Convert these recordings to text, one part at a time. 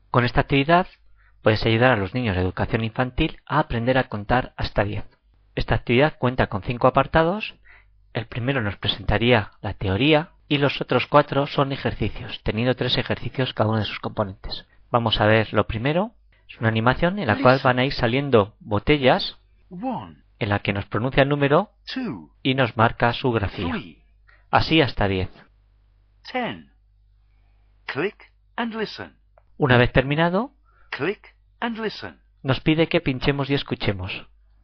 Con esta actividad puedes ayudar a los niños de educación infantil a aprender a contar hasta 10. Esta actividad cuenta con 5 apartados. El primero nos presentaría la teoría y los otros 4 son ejercicios, teniendo 3 ejercicios cada uno de sus componentes. Vamos a ver lo primero. Es una animación en la cual van a ir saliendo botellas en la que nos pronuncia el número y nos marca su grafía. Así hasta 10. Una vez terminado, nos pide que pinchemos y escuchemos.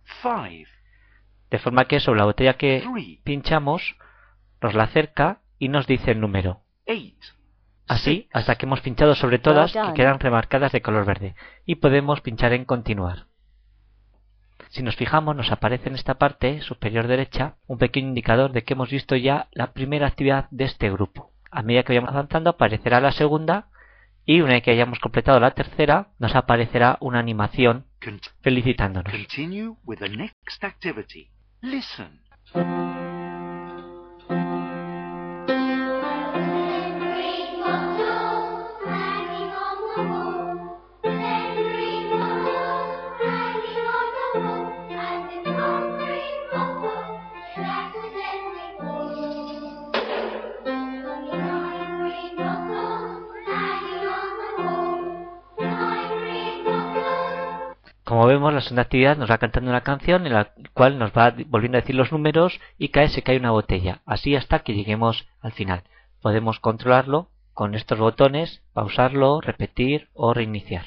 De forma que sobre la botella que pinchamos, nos la acerca y nos dice el número. Así hasta que hemos pinchado sobre todas que quedan remarcadas de color verde. Y podemos pinchar en continuar. Si nos fijamos, nos aparece en esta parte superior derecha un pequeño indicador de que hemos visto ya la primera actividad de este grupo. A medida que vayamos avanzando aparecerá la segunda y una vez que hayamos completado la tercera nos aparecerá una animación felicitándonos. Continue with the next activity. Listen. Como vemos, la segunda actividad nos va cantando una canción en la cual nos va volviendo a decir los números y se cae una botella. Así hasta que lleguemos al final. Podemos controlarlo con estos botones, pausarlo, repetir o reiniciar.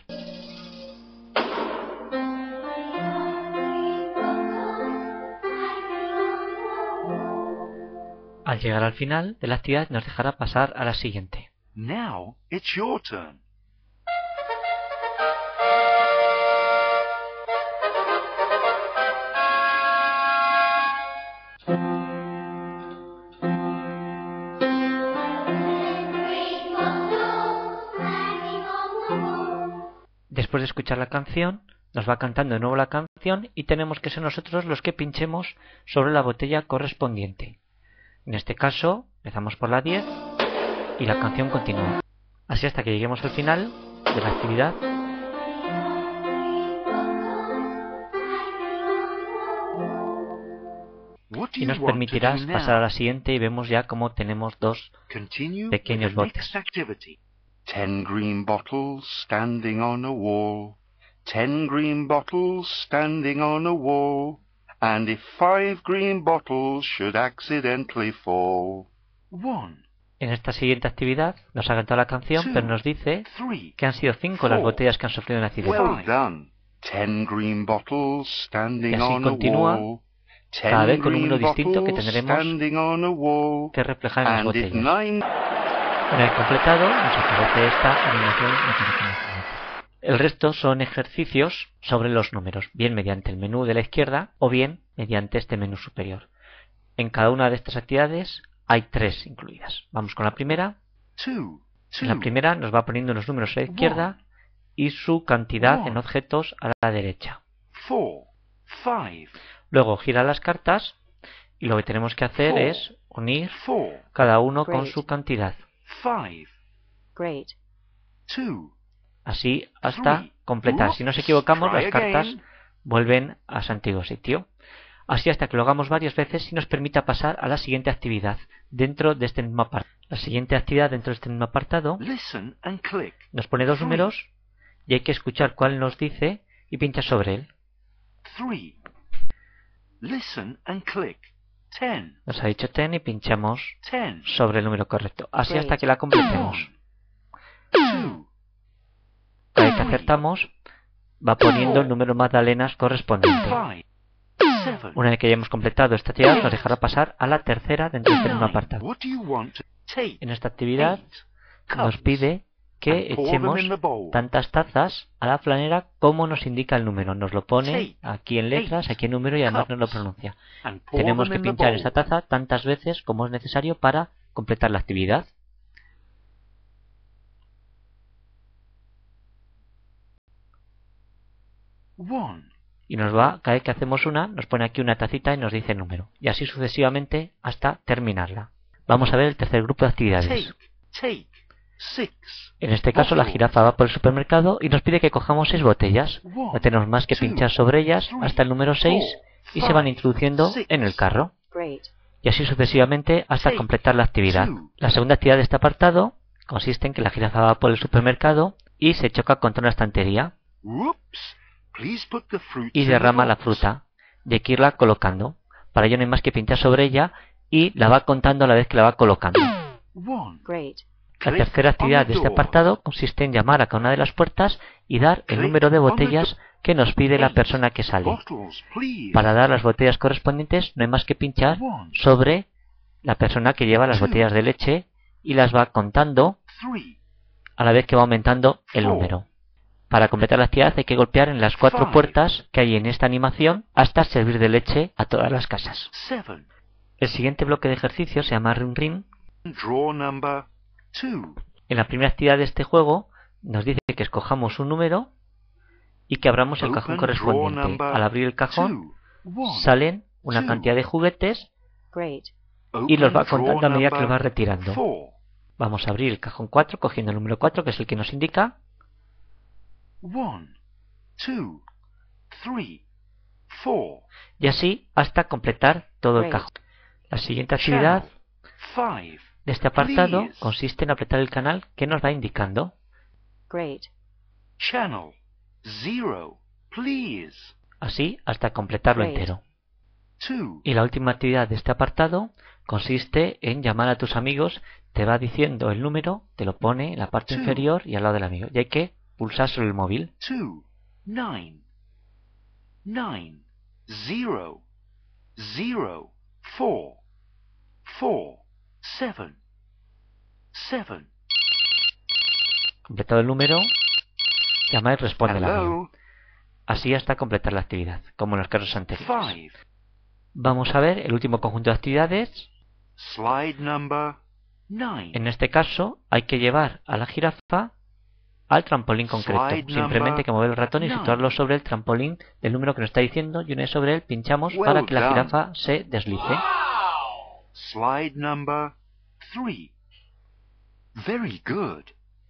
Al llegar al final de la actividad nos dejará pasar a la siguiente. Now it's your turn. Después de escuchar la canción, nos va cantando de nuevo la canción y tenemos que ser nosotros los que pinchemos sobre la botella correspondiente. En este caso, empezamos por la 10 y la canción continúa. Así hasta que lleguemos al final de la actividad. Y nos permitirá pasar a la siguiente y vemos ya cómo tenemos dos pequeños botes. 10 green bottles standing on a wall. 10 green bottles standing on a wall. And if 5 green bottles should accidentally fall. En esta siguiente actividad nos ha cantado la canción, pero nos dice que han sido 5 las botellas que han sufrido un accidente. Well done. 10 green bottles standing Y así on a continúa, wall. cada 10 vez con un número green distinto que bottles tendremos standing on a wall. que reflejar en las And if botellas. 9 Una vez completado, nos aparece esta animación mecánica. El resto son ejercicios sobre los números, bien mediante el menú de la izquierda o bien mediante este menú superior. En cada una de estas actividades hay 3 incluidas. Vamos con la primera. En la primera nos va poniendo los números a la izquierda y su cantidad en objetos a la derecha. 4 5 Luego gira las cartas y lo que tenemos que hacer es unir 4 cada uno con su cantidad. 5 Great. 2 Así hasta completar. Si nos equivocamos, las cartas vuelven a su antiguo sitio. Así hasta que lo hagamos varias veces y nos permita pasar a la siguiente actividad dentro de este mismo apartado. La siguiente actividad dentro de este mismo apartado Listen and click. nos pone 2 números y hay que escuchar cuál nos dice y pinchar sobre él. 3 Listen and click. 10 Nos ha dicho 10 y pinchamos 10 sobre el número correcto. Así hasta que la completemos. 2 Cada vez que acertamos, va poniendo el número de magdalenas correspondiente. 5 7 Una vez que hayamos completado esta actividad, nos dejará pasar a la tercera dentro de este mismo 9 apartado. What do you want to take? En esta actividad 8 nos pide que echemos tantas tazas a la flanera como nos indica el número. Nos lo pone aquí en letras, aquí en número y además nos lo pronuncia. and pour Tenemos them que in the pinchar bowl. esta taza tantas veces como es necesario para completar la actividad. Y nos va, cada vez que hacemos una, nos pone aquí una tacita y nos dice el número. Y así sucesivamente hasta terminarla. Vamos a ver el tercer grupo de actividades. Take En este caso la jirafa va por el supermercado y nos pide que cojamos 6 botellas. No tenemos más que pinchar sobre ellas hasta el número 6 y se van introduciendo en el carro. Y así sucesivamente hasta completar la actividad. La segunda actividad de este apartado consiste en que la jirafa va por el supermercado y se choca contra una estantería y derrama la fruta. Y hay que irla colocando. Para ello no hay más que pinchar sobre ella y la va contando a la vez que la va colocando. La tercera actividad de este apartado consiste en llamar a cada una de las puertas y dar el número de botellas que nos pide la persona que sale. Para dar las botellas correspondientes no hay más que pinchar sobre la persona que lleva las botellas de leche y las va contando a la vez que va aumentando el número. Para completar la actividad hay que golpear en las 4 puertas que hay en esta animación hasta servir de leche a todas las casas. El siguiente bloque de ejercicios se llama Ring Ring. En la primera actividad de este juego nos dice que escojamos un número y que abramos el cajón correspondiente. Al abrir el cajón salen una cantidad de juguetes y los va contando a medida que los va retirando. Vamos a abrir el cajón 4 cogiendo el número 4, que es el que nos indica. 1, 2, 3, 4. Y así hasta completar todo el cajón. La siguiente actividad de este apartado consiste en apretar el canal que nos va indicando. Channel 0, please. Así hasta completarlo entero. Y la última actividad de este apartado consiste en llamar a tus amigos. Te va diciendo el número, te lo pone en la parte inferior y al lado del amigo. Y hay que pulsar sobre el móvil. 2, 9, 9, 0, 0, 4, 4, 7, 7. Completado el número, llama y responde el amigo. Así hasta completar la actividad, como en los casos anteriores. Vamos a ver el último conjunto de actividades. Slide number 9. En este caso hay que llevar a la jirafa al trampolín concreto. Simplemente hay que mover el ratón y situarlo sobre el trampolín del número que nos está diciendo, y una vez sobre él pinchamos para que la jirafa se deslice. Slide number 3. Very good.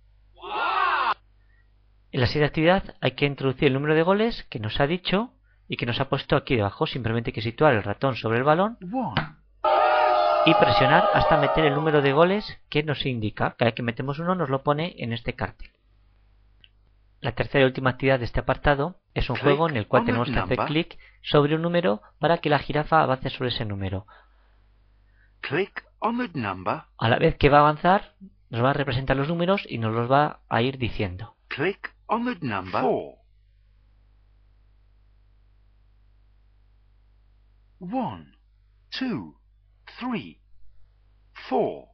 En la siguiente actividad hay que introducir el número de goles que nos ha dicho y que nos ha puesto aquí debajo. Simplemente hay que situar el ratón sobre el balón y presionar hasta meter el número de goles que nos indica. Cada vez que metemos uno nos lo pone en este cartel. La tercera y última actividad de este apartado es un juego en el cual tenemos que hacer clic sobre un número para que la jirafa avance sobre ese número. A la vez que va a avanzar, nos va a representar los números y nos los va a ir diciendo. Click on the number 4. 1, 2, 3, 4.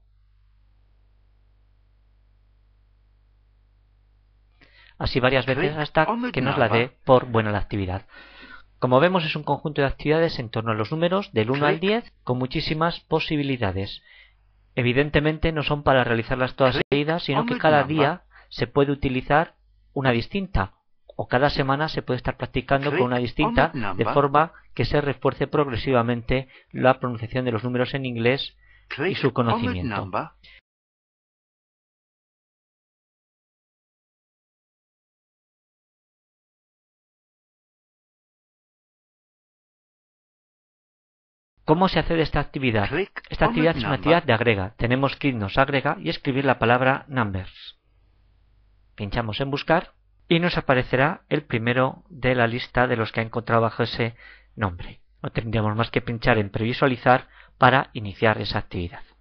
Así varias veces hasta que nos la dé por buena la actividad. Como vemos, es un conjunto de actividades en torno a los números del 1 al 10 con muchísimas posibilidades. Evidentemente no son para realizarlas todas seguidas, sino que cada día se puede utilizar una distinta, o cada semana se puede estar practicando con una distinta, de forma que se refuerce progresivamente la pronunciación de los números en inglés y su conocimiento. ¿Cómo se hace de esta actividad? Esta actividad es una actividad de agrega. Tenemos que irnos a agrega y escribir la palabra numbers. Pinchamos en buscar y nos aparecerá el primero de la lista de los que ha encontrado bajo ese nombre. No tendríamos más que pinchar en previsualizar para iniciar esa actividad.